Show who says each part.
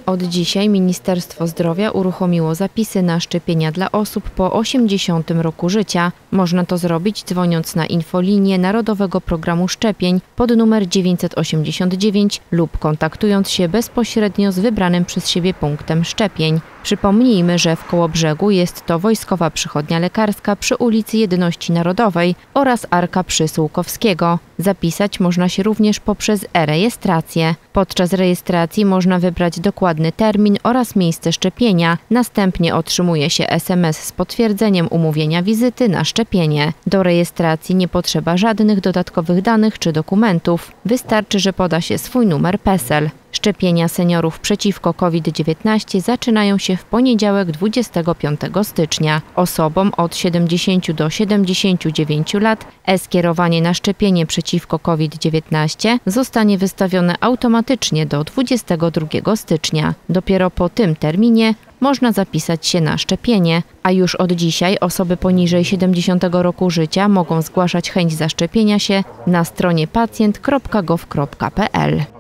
Speaker 1: Od dzisiaj Ministerstwo Zdrowia uruchomiło zapisy na szczepienia dla osób po 80 roku życia. Można to zrobić dzwoniąc na infolinię Narodowego Programu Szczepień pod numer 989 lub kontaktując się bezpośrednio z wybranym przez siebie punktem szczepień. Przypomnijmy, że w Kołobrzegu jest to Wojskowa Przychodnia Lekarska przy ulicy Jedności Narodowej oraz Arka przy Sułkowskiego. Zapisać można się również poprzez e-rejestrację. Podczas rejestracji można wybrać dokładny termin oraz miejsce szczepienia. Następnie otrzymuje się SMS z potwierdzeniem umówienia wizyty na szczepienie. Do rejestracji nie potrzeba żadnych dodatkowych danych czy dokumentów. Wystarczy, że poda się swój numer PESEL. Szczepienia seniorów przeciwko COVID-19 zaczynają się w poniedziałek 25 stycznia. Osobom od 70 do 79 lat e-skierowanie na szczepienie przeciwko COVID-19 zostanie wystawione automatycznie do 22 stycznia. Dopiero po tym terminie można zapisać się na szczepienie, a już od dzisiaj osoby poniżej 70 roku życia mogą zgłaszać chęć zaszczepienia się na stronie pacjent.gov.pl.